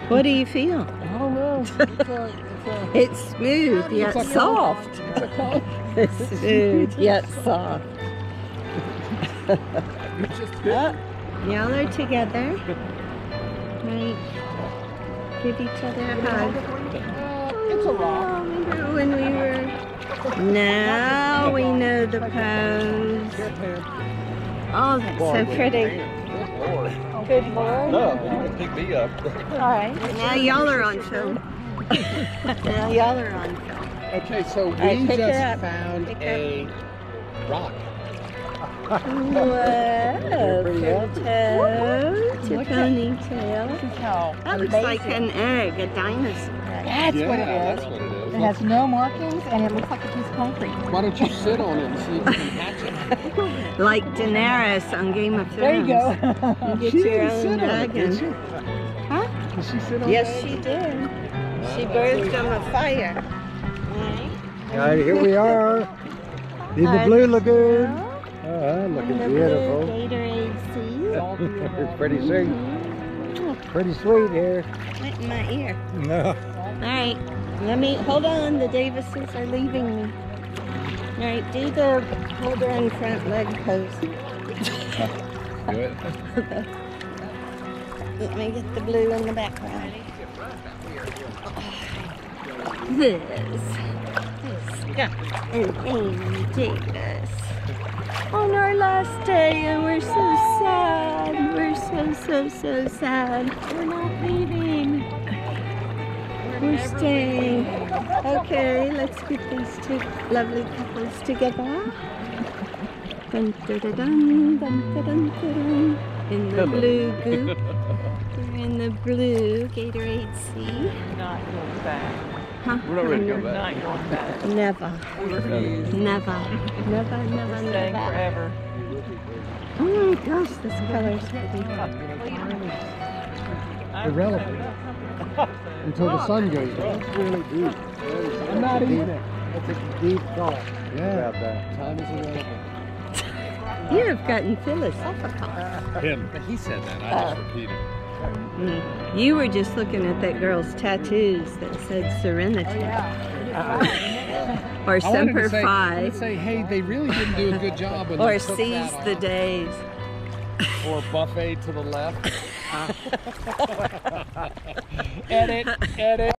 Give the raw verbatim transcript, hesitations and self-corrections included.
What do you feel? I don't know. It's, a, it's, a, It's smooth yet it's a soft. It's a cold. It's smooth yet soft. It's just Oh, y'all are together. Right. Give each other a hug. Uh, it's a rock. Remember when we were... Now we know the pose. Oh, that's so pretty. Good Lord. No, you can pick me up. All right. Now y'all are on film. Now y'all are on film. Okay, so we right, pick her up. just found Pick a rock. Whoa, from toe to ponytail. That looks like an egg, a dinosaur. That's Yeah, what it that's is. what it is. It has no markings and it looks like a piece of concrete. Why don't you sit on it and see if you can hatch it? Like Daenerys on Game of There you Thrones. go. You get She your didn't own sit on it, did she? dragon. Huh? Did she sit on Yes, that? she did. She birthed them a fire. All right, here we are in the Hi. Blue Lagoon. Uh-huh, In looking the beautiful. blue Gatorade sea. It's pretty sweet. Pretty sweet here. Right in my ear. No. All right, let me, hold on, the Davises are leaving me. All right, do the hold her in front leg pose. Do it. Let me get the blue in the background. This is Scott and Amy Davis on our last day, and we're so sad. We're so, so, so sad. We're not leaving. We're staying. Okay, let's get these two lovely couples together. Dun, dun, dun, dun, dun, dun, dun, dun. In the blue goop. We're in the blue Gatorade Sea. Not going back. Huh? We're not ready to go back. Not going back. Never. We refuse. Never. Never, never, Staying never. forever. Oh my gosh, this color's pretty. Irrelevant. Until the sun goes down. That's really deep. I'm not eating. That's a deep thought Yeah. about that. Time is irrelevant. You have gotten philosophical. Him. He said that. I just repeated. Mm. You were just looking at that girl's tattoos that said Serenity. Or I wanted Semper to say, I Fi. wanted to say, hey, they really didn't do a good job. when Or they took Seize that the off. Days. Or buffet to the left. Edit, edit.